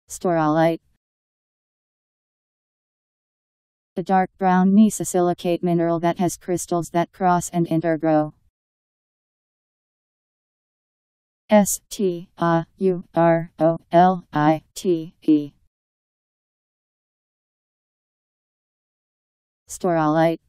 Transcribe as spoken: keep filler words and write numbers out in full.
Staurolite. A dark brown mesosilicate mineral that has crystals that cross and intergrow. S T A U R O L I T E. Staurolite.